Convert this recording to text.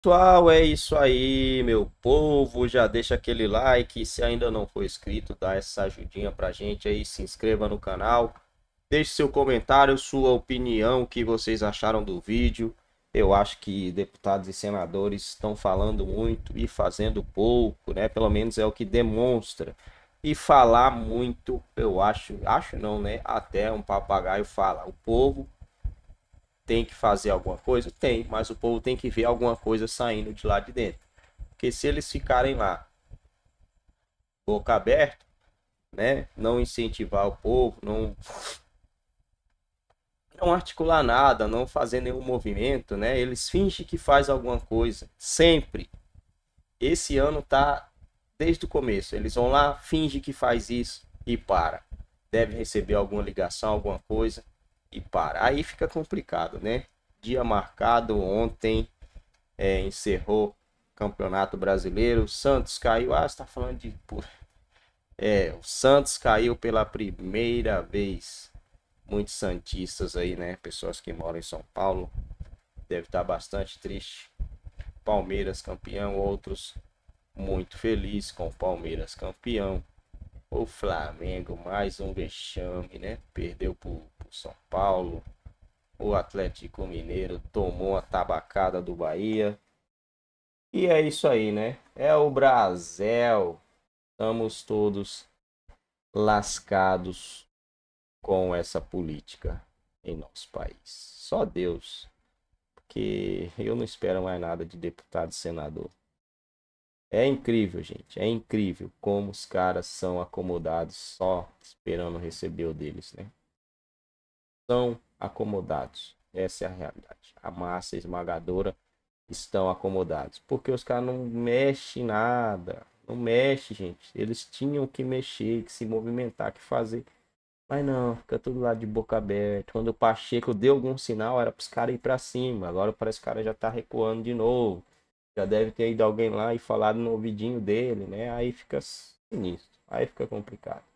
Pessoal, é isso aí, meu povo. Já deixa aquele like. Se ainda não for inscrito, dá essa ajudinha pra gente aí. Se inscreva no canal. Deixe seu comentário, sua opinião, o que vocês acharam do vídeo. Eu acho que deputados e senadores estão falando muito e fazendo pouco, né? Pelo menos é o que demonstra. E falar muito, eu acho não, né? Até um papagaio fala. O povo tem que fazer alguma coisa? Tem, mas o povo tem que ver alguma coisa saindo de lá de dentro. Porque se eles ficarem lá, boca aberta, né? Não incentivar o povo, não articular nada, não fazer nenhum movimento, né? Eles fingem que faz alguma coisa, sempre. Esse ano tá desde o começo. Eles vão lá, finge que faz isso e para. Deve receber alguma ligação, alguma coisa e para. Aí fica complicado, né? Dia marcado ontem, encerrou o Campeonato Brasileiro. O Santos caiu. Ah, você tá falando de. O Santos caiu pela primeira vez. Muitos santistas aí, né? Pessoas que moram em São Paulo. Deve estar bastante triste. Palmeiras campeão, outros muito felizes com o Palmeiras campeão. O Flamengo, mais um vexame, né? Perdeu pro São Paulo. O Atlético Mineiro tomou a tabacada do Bahia. E é isso aí, né? É o Brasil. Estamos todos lascados com essa política em nosso país. Só Deus, porque eu não espero mais nada de deputado e senador. É incrível, gente. É incrível como os caras são acomodados só esperando receber o deles, né? São acomodados. Essa é a realidade. A massa esmagadora estão acomodados. Porque os caras não mexem nada. Não mexe, gente. Eles tinham que mexer, que se movimentar, que fazer. Mas não, fica tudo lá de boca aberta. Quando o Pacheco deu algum sinal, era para os caras ir para cima. Agora parece que o cara já tá recuando de novo. Já deve ter ido alguém lá e falado no ouvidinho dele, né? Aí fica sinistro. Aí fica complicado.